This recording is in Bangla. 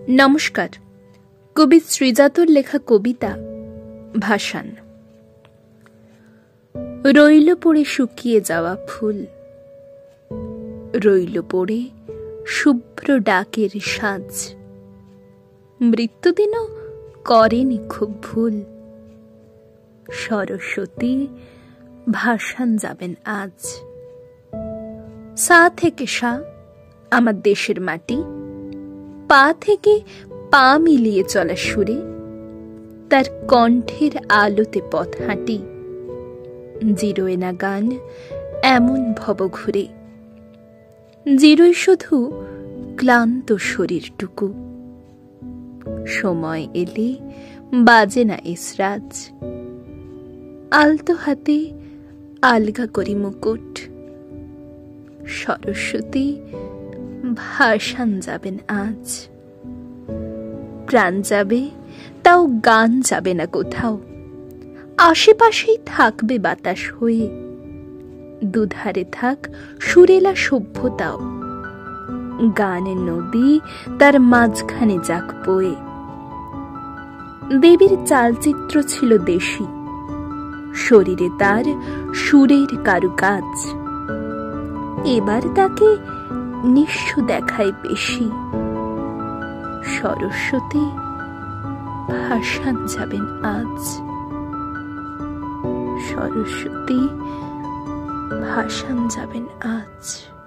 নমস্কার। কবি শ্রীজাতর লেখা কবিতা ভাসান। রইল পড়ে শুকিয়ে যাওয়া ফুল, রইল পড়ে শুভ্র ডাকের সাজ। মৃত্যুদিনও করেনি খুব ভুল, সরস্বতী ভাসান যাবেন আজ। সা থেকে সা আমার দেশের মাটি, পা থেকে পা মিলিয়ে চলা সুরে তার কণ্ঠের আলোতে পথ হাঁটি। জিরোয় না গান এমন ভব ঘুরে, জিরোয় শুধু ক্লান্ত শরীরটুকু। সময় এলে বাজে না ইসরাজ, আলতো হাতে আলগা করি মুকুট। সরস্বতী ভাসান যাবেন আজ। প্রাণ যাবে তাও গান যাবে না কোথাও, আশেপাশেই থাকবে বাতাস হয়ে। দুধারে থাক সুরেলা সভ্যতাও, গানের নদী তার মাঝখানে যাক বয়ে। দেবীর চালচিত্র ছিল দেশি, শরীরে তার সুরের কারুকাজ। এবার তাকে নিঃস্ব দেখায় বেশি। সরস্বতী ভাসান যাবেন আজ। সরস্বতী ভাসান যাবেন আজ।